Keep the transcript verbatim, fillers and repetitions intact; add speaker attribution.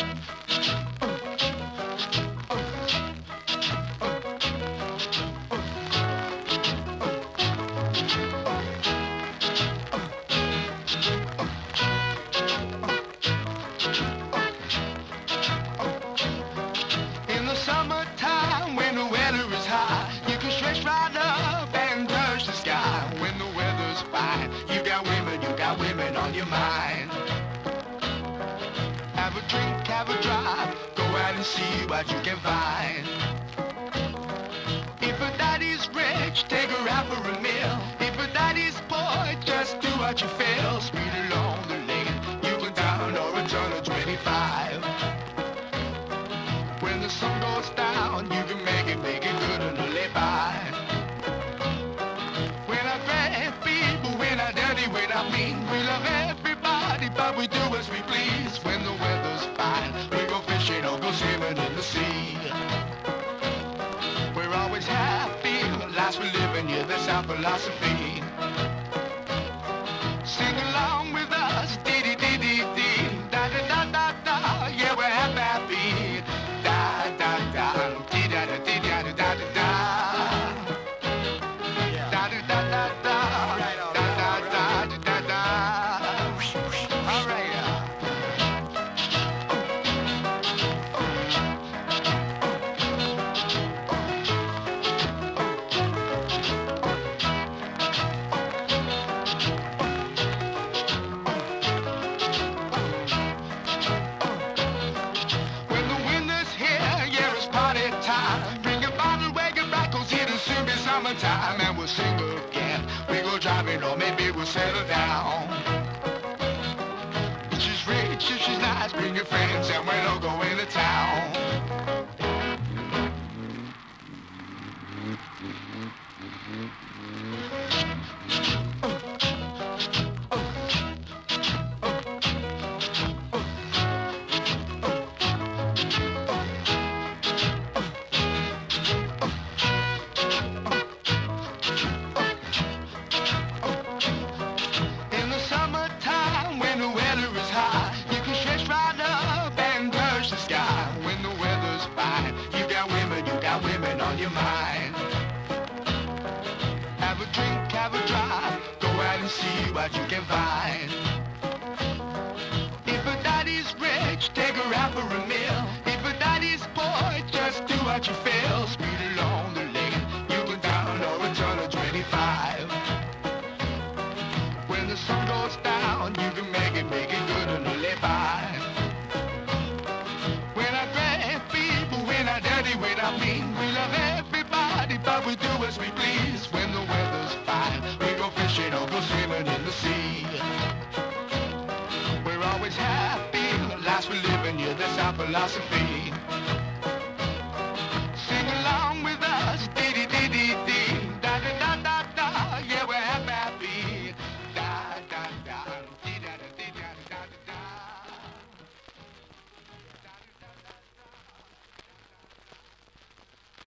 Speaker 1: Summertime when the weather is high, you can stretch right up and touch the sky. When the weather's fine, you got women, you got women on your mind. Have a drink, have a drive, go out and see what you can find. If a daddy's rich, take her out for a meal. If a daddy's poor, just do what you feel. Speed along the lane, you go down or a turn of twenty-five. When the sun goes down, you can make it, make it good and live by. When I grab people, when I dirty, when I mean, we love everybody, but we do as we please. When the weather's fine, we go fishing or go swimming in the sea. We're always happy, the lives we live in, yeah, that's our philosophy. Sing along with us, dee-dee-dee-dee-dee, da-da-da-da-da, yeah, we're happy, happy. Da da da, dee da da dee da da da da da, da da da da da, da da da da da da. All right. Summertime and we'll sing again. We go driving or maybe we'll settle down. If she's rich, if she's nice, bring your friends and we'll all go into town. Your mind. Have a drink, have a drive, go out and see what you can find. If a daddy's rich, take her out for a meal. If a daddy's poor, just do what you feel. Speed along the lane, you go down or a turn of twenty-five. When the sun goes down, you can make it, make it good and live by. When I grab people, when I dirty, when I mean, we love everybody, but we do as we please. When the weather's fine, we go fishing or go swimming in the sea. We're always happy, the lives we live in, yeah, that's our philosophy.